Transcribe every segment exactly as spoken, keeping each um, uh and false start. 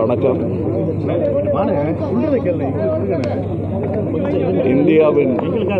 வணக்கம். இந்தியாவின்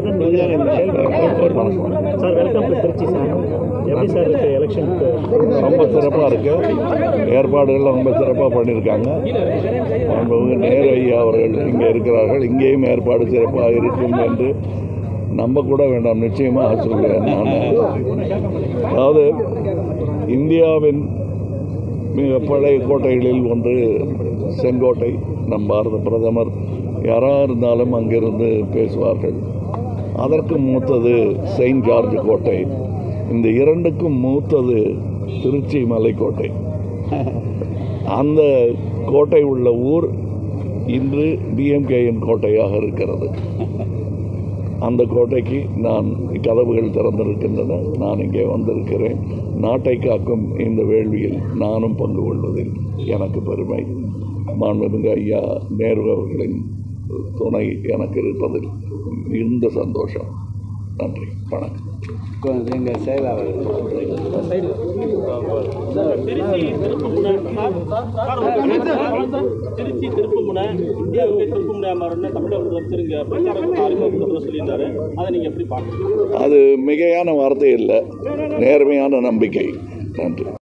ரொம்ப சிறப்பாக இருக்கு. ஏற்பாடுகள் ரொம்ப சிறப்பாக பண்ணியிருக்காங்க. நேரு ஐயா அவர்கள் இங்கே இருக்கிறார்கள். இங்கேயும் ஏற்பாடு சிறப்பாக இருக்கும் என்று நம்ப கூட வேண்டாம், நிச்சயமாக சொல்கிறேன் நான். அதாவது இந்தியாவின் மிக பழைய கோட்டைகளில் ஒன்று செங்கோட்டை. நம் பாரத பிரதமர் யாராக இருந்தாலும் அங்கிருந்து பேசுவார்கள். அதற்கு மூத்தது செயின்ட் ஜார்ஜ் கோட்டை. இந்த இரண்டுக்கும் மூத்தது திருச்சி மலைக்கோட்டை. அந்த கோட்டை உள்ள ஊர் இன்று டிஎம்கேயின் கோட்டையாக இருக்கிறது. அந்த கோட்டைக்கு நான் கதவுகள் திறந்திருக்கின்றன. நான் இங்கே வந்திருக்கிறேன். நாட்டை காக்கும் இந்த வேள்வியில் நானும் பங்கு கொள்வதில் எனக்கு பெருமை. மாண்புமிகு ஐயா நேரு அவர்களின் துணை எனக்கு இருப்பதில் மிகுந்த சந்தோஷம். நன்றி, வணக்கம். எங்கள் செயலாளர் திருச்சி திருப்புமுனை இந்தியாவுக்கு திருப்புமுனை மாறணும் தமிழக முதலமைச்சர் பிரச்சாரம் அறிமுகப்படுத்த சொல்லியிருந்தாரு. அதை நீங்கள் எப்படி பார்க்கணும்? அது மிகையான வார்த்தை இல்லை, நேர்மையான நம்பிக்கை. நன்றி.